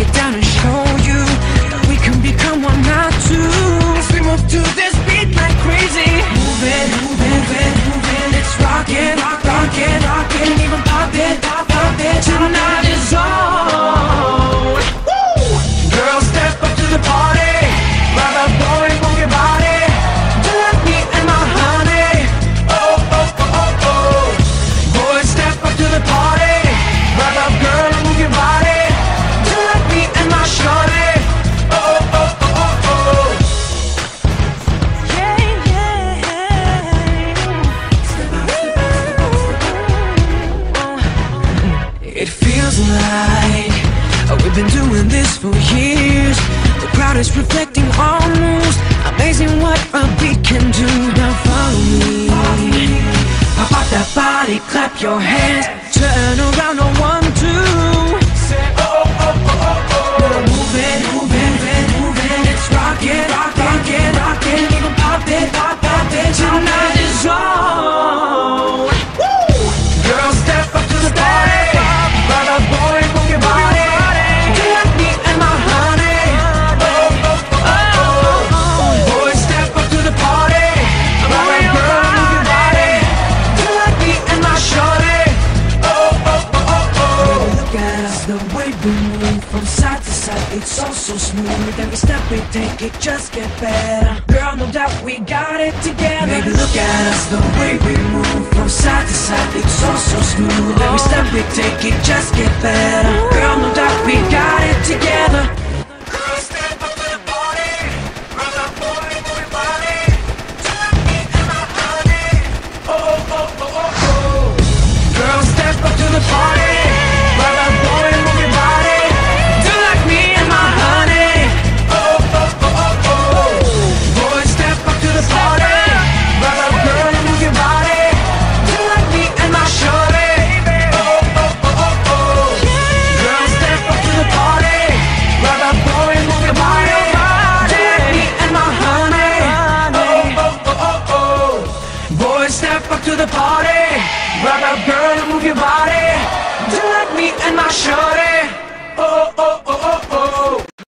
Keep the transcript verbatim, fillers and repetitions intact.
get down and show you that we can become one, not two. As we move to this beat like crazy, moving, moving, moving, moving. It's rockin', rock, rockin', rockin', even pop it, pop, pop it. Tonight is on. Woo! Girls, step up to the party. Grab a boy, move your body. Do like me and my honey. Oh, oh, oh, oh, oh. Boys, step up to the party. Grab a girl and move your body. Do like me and my shorty. Oh, oh, oh, oh, oh. Yeah, yeah. It feels like we've been doing this for years. The crowd is reflecting our moves. Amazing what a beat can do. Now follow me. Pop out that body, clap your hands. Turn around on one, two. Say oh, oh, oh, oh, oh. Now moving, moving, moving, moving. It's rockin', rockin', rockin'. Even pop it, pop, pop it. Tonight is on. Woo! Girls, step up to the party. Grab a boy, move your body. Do like me and my honey. Oh, oh, oh, oh, oh. Boys, step up to the party. Grab a girl, move your body. Do like me and my shorty. Oh, oh, oh, oh, oh. Look at us, the way we move from side to side. It's all so smooth. Every step we take, it just get better. Girl, no doubt we got it together. Baby, look at us, the way we move from side to side. It's all so smooth. Every step we take, it just get better. Girl, no doubt we got it together. Girl, step up to the party. Grab that boy, move your body. Do like me and my honey. Oh, oh, oh, oh, oh. Girl, step up to the party. Grab that boy, move your body. Do like me and my honey. Oh, oh, oh, oh, oh. Boys, step up to the party. Grab that girl and move your body. Do like me and my shorty. Oh, oh, oh, oh, oh. Girl, step up to the party. Grab that boy and move your body. Do like me and my honey. Oh, oh, oh, oh, oh. Boys, step up to the party. Grab that girl and move your body. Do like me and my shorty. Oh, oh, oh, oh, oh.